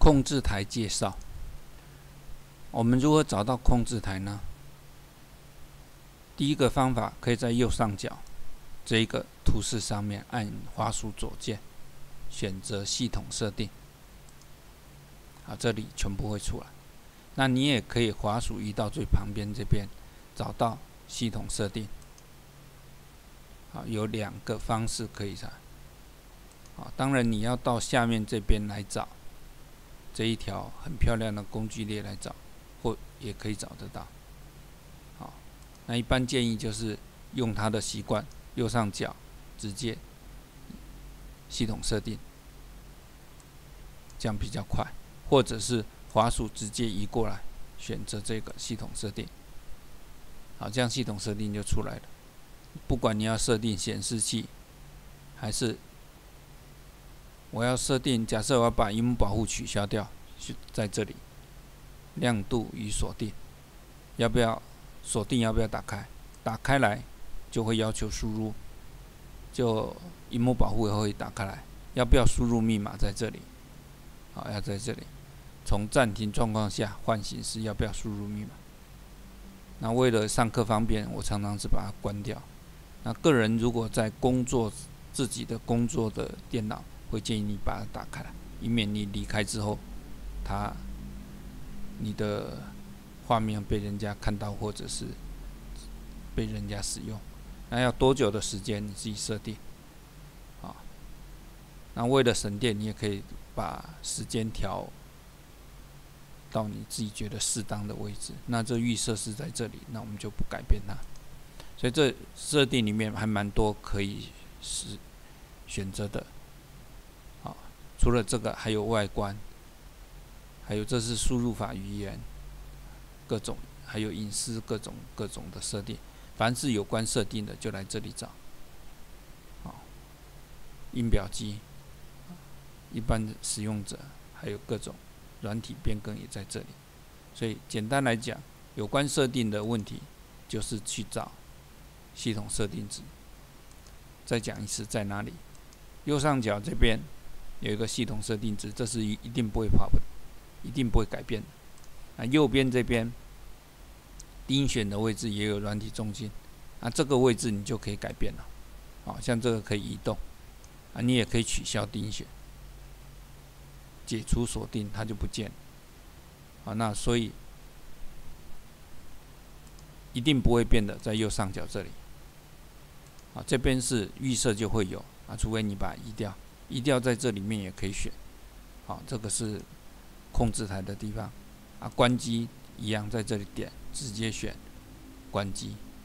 控制台介绍。我们如何找到控制台呢？第一个方法可以在右上角这一个图示上面按滑鼠左键，选择系统设定。这里全部会出来。那你也可以滑鼠移到最旁边这边，找到系统设定。有2个方式可以查。当然你要到下面这边来找这一条很漂亮的工具列来找，或也可以找得到。那一般建议就是用它的习惯，右上角直接系统设定，这样比较快。或者是滑鼠直接移过来，选择这个系统设定。这样系统设定就出来了。不管你要设定显示器，还是我要设定，假设我要把萤幕保护取消掉，在这里亮度与锁定，要不要锁定？要不要打开？打开来就会要求输入，就萤幕保护也会打开来。要不要输入密码？在这里，要在这里。从暂停状况下唤醒时，要不要输入密码？那为了上课方便，我常常是把它关掉。那个人如果在工作自己的工作的电脑，会建议你把它打开来，以免你离开之后，你的画面被人家看到，或者是被人家使用。那要多久的时间你自己设定。那为了省电，你也可以把时间调到你自己觉得适当的位置。那这预设是在这里，那我们就不改变它。所以这设定里面还蛮多可以选择的。除了这个，还有外观，还有这是输入法语言，各种，还有隐私各种的设定。凡是有关设定的，就来这里找。音表机，一般的使用者，还有各种软体变更也在这里。所以简单来讲，有关设定的问题，就是去找系统设定值。再讲一次，在哪里？右上角这边有一个系统设定值，这是一定不会跑的，一定不会改变的。右边这边钉选的位置也有软体中心，这个位置你就可以改变了。像这个可以移动，你也可以取消钉选，解除锁定，它就不见了。那所以一定不会变的，在右上角这里。这边是预设就会有，除非你把它移掉。移掉在这里面也可以选。这个是控制台的地方。关机一样，在这里点，直接选关机。